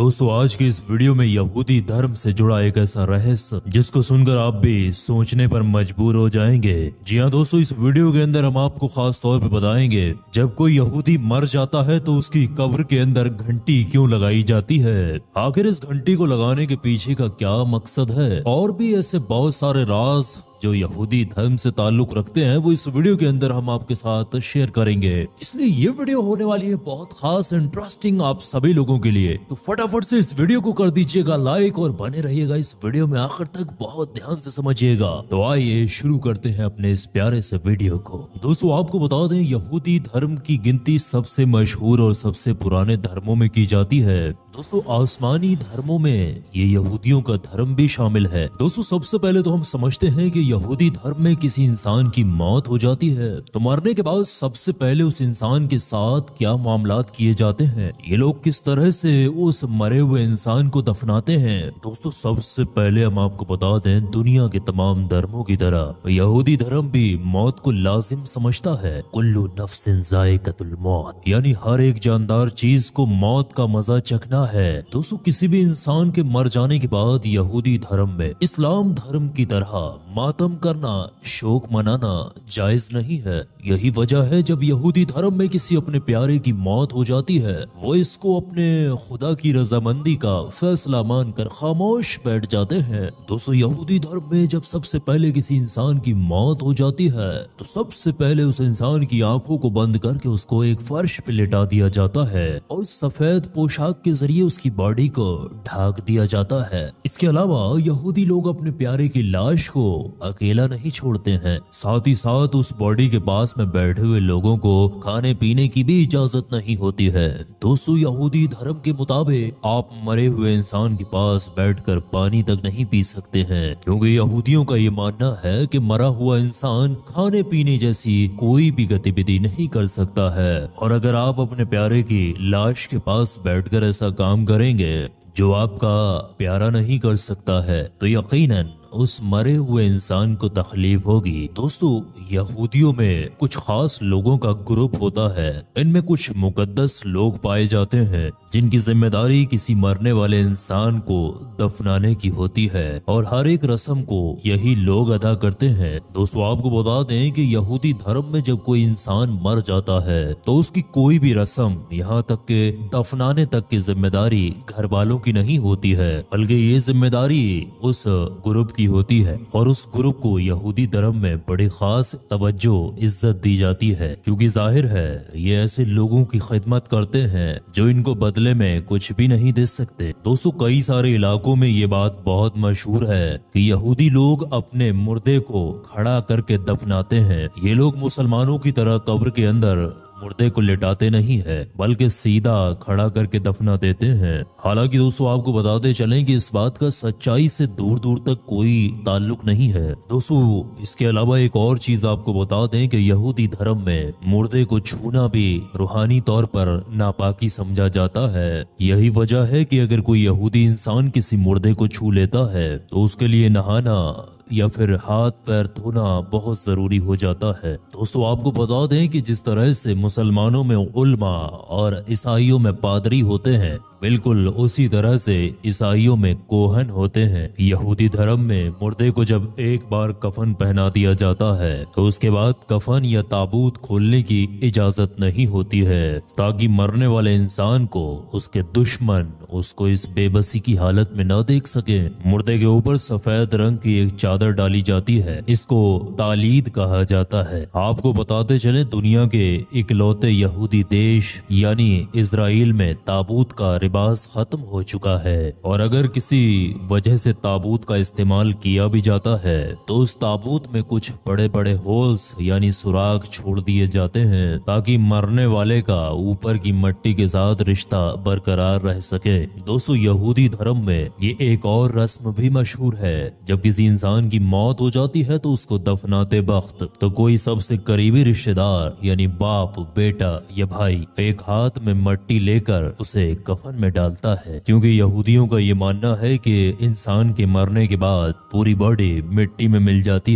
दोस्तों आज के इस वीडियो में यहूदी धर्म से जुड़ा एक ऐसा रहस्य जिसको सुनकर आप भी सोचने पर मजबूर हो जाएंगे। जी हाँ दोस्तों, इस वीडियो के अंदर हम आपको खास तौर पे बताएंगे जब कोई यहूदी मर जाता है तो उसकी कब्र के अंदर घंटी क्यों लगाई जाती है, आखिर इस घंटी को लगाने के पीछे का क्या मकसद है, और भी ऐसे बहुत सारे राज जो यहूदी धर्म से ताल्लुक रखते हैं वो इस वीडियो के अंदर हम आपके साथ शेयर करेंगे। इसलिए ये वीडियो होने वाली है बहुत खास इंटरेस्टिंग आप सभी लोगों के लिए, तो फटाफट से इस वीडियो को कर दीजिएगा लाइक और बने रहिएगा इस वीडियो में आखिर तक, बहुत ध्यान से समझिएगा। तो आइए शुरू करते हैं अपने इस प्यारे से वीडियो को। दोस्तों आपको बता दें, यहूदी धर्म की गिनती सबसे मशहूर और सबसे पुराने धर्मों में की जाती है। दोस्तों आसमानी धर्मों में ये यहूदियों का धर्म भी शामिल है। दोस्तों सबसे पहले तो हम समझते हैं कि यहूदी धर्म में किसी इंसान की मौत हो जाती है तो मरने के बाद सबसे पहले उस इंसान के साथ क्या मामलात किए जाते हैं, ये लोग किस तरह से उस मरे हुए इंसान को दफनाते हैं। दोस्तों सबसे पहले हम आपको बता दें, दुनिया के तमाम धर्मों की तरह यहूदी धर्म भी मौत को लाजिम समझता है। कुल्लू नफ्सिन जायकातुल मौत, यानी हर एक जानदार चीज को मौत का मजा चखना है। दोस्तों किसी भी इंसान के मर जाने के बाद यहूदी धर्म में इस्लाम धर्म की तरह मातम करना, शोक मनाना जायज नहीं है। यही वजह है जब यहूदी धर्म में किसी अपने प्यारे की मौत हो जाती है वो इसको अपने खुदा की रजामंदी का फैसला मानकर खामोश बैठ जाते हैं। दोस्तों यहूदी धर्म में जब सबसे पहले किसी इंसान की मौत हो जाती है तो सबसे पहले उस इंसान की आंखों को बंद करके उसको एक फर्श पे लिटा दिया जाता है और सफेद पोशाक के जरिए उसकी बॉडी को ढक दिया जाता है। इसके अलावा यहूदी लोग अपने प्यारे की लाश को अकेला नहीं छोड़ते हैं, साथ ही साथ उस बॉडी के पास में बैठे हुए लोगों को खाने पीने की भी इजाजत नहीं होती है। दोस्तों यहूदी धर्म के मुताबिक आप मरे हुए इंसान के पास बैठकर पानी तक नहीं पी सकते हैं, क्योंकि यहूदियों का ये मानना है कि मरा हुआ इंसान खाने पीने जैसी कोई भी गतिविधि नहीं कर सकता है, और अगर आप अपने प्यारे की लाश के पास बैठकर ऐसा काम करेंगे जो आपका प्यारा नहीं कर सकता है तो यकीनन उस मरे हुए इंसान को तकलीफ होगी। दोस्तों यहूदियों में कुछ खास लोगों का ग्रुप होता है, इनमें कुछ मुकद्दस लोग पाए जाते हैं जिनकी जिम्मेदारी किसी मरने वाले इंसान को दफनाने की होती है, और हर एक रस्म को यही लोग अदा करते हैं। दोस्तों आपको बता दें कि यहूदी धर्म में जब कोई इंसान मर जाता है तो उसकी कोई भी रस्म, यहाँ तक के दफनाने तक की जिम्मेदारी घर वालों की नहीं होती है, बल्कि ये जिम्मेदारी उस ग्रुप की होती है, और उस ग्रुप को यहूदी धर्म में बड़ी खास तवज्जो इज्जत दी जाती है, क्योंकि जाहिर है ये ऐसे लोगों की खिदमत करते हैं जो इनको बदले में कुछ भी नहीं दे सकते। दोस्तों कई सारे इलाकों में ये बात बहुत मशहूर है कि यहूदी लोग अपने मुर्दे को खड़ा करके दफनाते हैं। ये लोग मुसलमानों की तरह कब्र के अंदर मुर्दे को लिटाते नहीं है, बल्कि सीधा खड़ा करके दफना देते हैं। हालांकि दोस्तों आपको बताते चलें कि इस बात का सच्चाई से दूर दूर तक कोई ताल्लुक नहीं है। दोस्तों इसके अलावा एक और चीज आपको बता दें कि यहूदी धर्म में मुर्दे को छूना भी रूहानी तौर पर नापाकी समझा जाता है। यही वजह है कि अगर कोई यहूदी इंसान किसी मुर्दे को छू लेता है तो उसके लिए नहाना या फिर हाथ पैर धोना बहुत जरूरी हो जाता है। दोस्तों आपको बता दें कि जिस तरह से मुसलमानों में उल्मा और ईसाइयों में पादरी होते हैं, बिल्कुल उसी तरह से ईसाइयों में कोहन होते हैं। यहूदी धर्म में मुर्दे को जब एक बार कफन पहना दिया जाता है तो उसके बाद कफन या ताबूत खोलने की इजाजत नहीं होती है, ताकि मरने वाले इंसान को उसके दुश्मन उसको इस बेबसी की हालत में न देख सके। मुर्दे के ऊपर सफेद रंग की एक चादर डाली जाती है, इसको तालीद कहा जाता है। आपको बताते चले, दुनिया के इकलौते यहूदी देश यानी इजराइल में ताबूत का लिबास खत्म हो चुका है, और अगर किसी वजह से ताबूत का इस्तेमाल किया भी जाता है तो उस ताबूत में कुछ बड़े बड़े होल्स यानी सुराख छोड़ दिए जाते हैं, ताकि मरने वाले का ऊपर की मिट्टी के साथ रिश्ता बरकरार रह सके। दोस्तों यहूदी धर्म में ये एक और रस्म भी मशहूर है, जब किसी इंसान की मौत हो जाती है तो उसको दफनाते वक्त तो कोई सबसे करीबी रिश्तेदार यानी बाप, बेटा या भाई एक हाथ में मिट्टी लेकर उसे कफन में डालता है, क्योंकि यहूदियों का ये मानना है कि इंसान के मरने के बाद पूरी बॉडी मिट्टी में मिल जाती है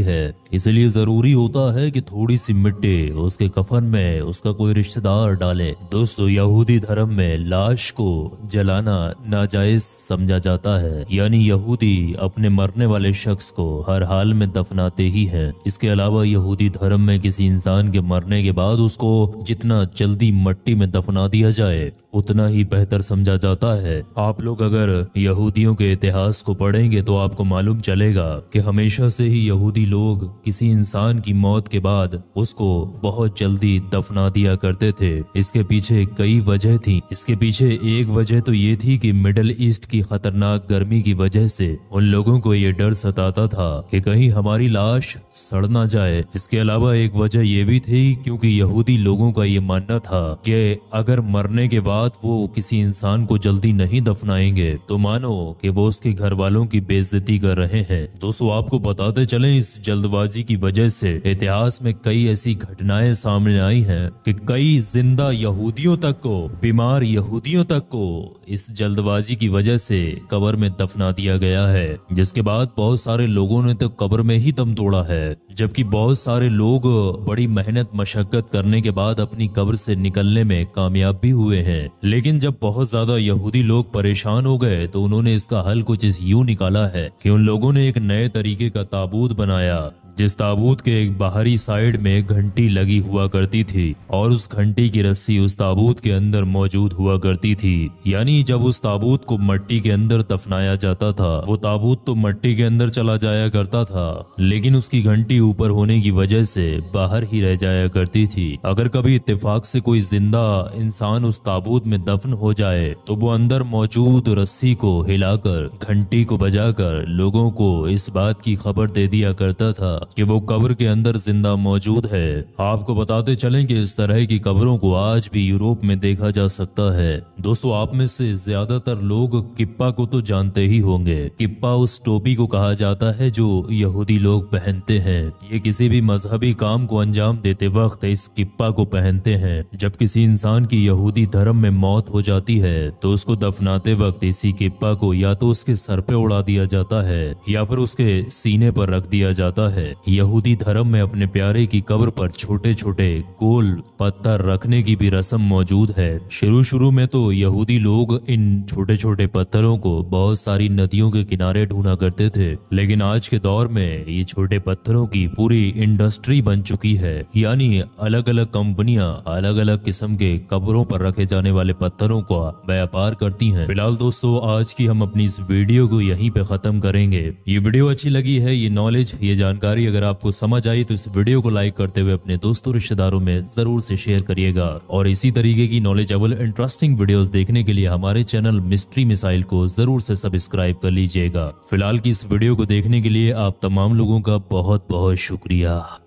इसलिए जरूरी होता है कि थोड़ी सी मिट्टी उसके कफन में उसका कोई रिश्तेदार डाले। दोस्तों, यहूदी धर्म में लाश को जलाना नाजायज समझा जाता है, यानी यहूदी अपने मरने वाले शख्स को हर हाल में दफनाते ही हैं। इसके अलावा यहूदी धर्म में किसी इंसान के मरने के बाद उसको जितना जल्दी मट्टी में दफना दिया जाए उतना ही बेहतर समझा जाता है। आप लोग अगर यहूदियों के इतिहास को पढ़ेंगे तो आपको मालूम चलेगा कि हमेशा से ही यहूदी लोग किसी इंसान की मौत के बाद उसको बहुत जल्दी दफना दिया करते थे। इसके पीछे कई वजह थी। इसके पीछे एक वजह तो ये थी कि मिडिल ईस्ट की खतरनाक गर्मी की वजह से उन लोगों को ये डर सताता था कि कहीं हमारी लाश सड़ ना जाए। इसके अलावा एक वजह यह भी थी क्योंकि यहूदी लोगों का ये मानना था कि अगर मरने के बाद वो किसी इंसान को जल्दी नहीं दफनाएंगे तो मानो कि वो उसके घर वालों की बेइज्जती कर रहे हैं। दोस्तों, आपको बताते चलें, इस जल्दबाजी की वजह से इतिहास में कई ऐसी घटनाएं सामने आई हैं कि कई जिंदा यहूदियों तक को, बीमार यहूदियों तक को इस जल्दबाजी की वजह से कब्र में दफना दिया गया है, जिसके बाद बहुत सारे लोगों ने तो कब्र में ही दम तोड़ा है, जबकि बहुत सारे लोग बड़ी मेहनत मशक्कत करने के बाद अपनी कब्र से निकलने में कामयाब भी हुए हैं। लेकिन जब बहुत ज्यादा यहूदी लोग परेशान हो गए तो उन्होंने इसका हल कुछ यूं निकाला है कि उन लोगों ने एक नए तरीके का ताबूत बनाया, जिस ताबूत के एक बाहरी साइड में घंटी लगी हुआ करती थी और उस घंटी की रस्सी उस ताबूत के अंदर मौजूद हुआ करती थी। यानी जब उस ताबूत को मिट्टी के अंदर दफनाया जाता था, वो ताबूत तो मिट्टी के अंदर चला जाया करता था, लेकिन उसकी घंटी ऊपर होने की वजह से बाहर ही रह जाया करती थी। अगर कभी इत्तेफाक से कोई जिंदा इंसान उस ताबूत में दफन हो जाए तो वो अंदर मौजूद रस्सी को हिलाकर, घंटी को बजाकर लोगों को इस बात की खबर दे दिया करता था कि वो कब्र के अंदर जिंदा मौजूद है। आपको बताते चलें कि इस तरह की कब्रों को आज भी यूरोप में देखा जा सकता है। दोस्तों, आप में से ज्यादातर लोग किप्पा को तो जानते ही होंगे। किप्पा उस टोपी को कहा जाता है जो यहूदी लोग पहनते हैं। ये किसी भी मजहबी काम को अंजाम देते वक्त इस किप्पा को पहनते हैं। जब किसी इंसान की यहूदी धर्म में मौत हो जाती है तो उसको दफनाते वक्त इसी किप्पा को या तो उसके सर पे उड़ा दिया जाता है या फिर उसके सीने पर रख दिया जाता है। यहूदी धर्म में अपने प्यारे की कब्र पर छोटे छोटे गोल पत्थर रखने की भी रस्म मौजूद है। शुरू में तो यहूदी लोग इन छोटे छोटे पत्थरों को बहुत सारी नदियों के किनारे ढूंढा करते थे, लेकिन आज के दौर में ये छोटे पत्थरों की पूरी इंडस्ट्री बन चुकी है। यानी अलग अलग कंपनियां अलग अलग किस्म के कब्रों पर रखे जाने वाले पत्थरों का व्यापार करती हैं। फिलहाल दोस्तों, आज की हम अपनी इस वीडियो को यहीं पे खत्म करेंगे। ये वीडियो अच्छी लगी है, ये नॉलेज, ये जानकारी अगर आपको समझ आई तो इस वीडियो को लाइक करते हुए अपने दोस्तों रिश्तेदारों में जरूर से शेयर करिएगा। और इसी तरीके की नॉलेजेबल इंटरेस्टिंग वीडियोस देखने के लिए हमारे चैनल मिस्ट्री मिसाइल को जरूर से सब्सक्राइब कर लीजिएगा। फिलहाल की इस वीडियो को देखने के लिए आप तमाम लोगों का बहुत बहुत शुक्रिया।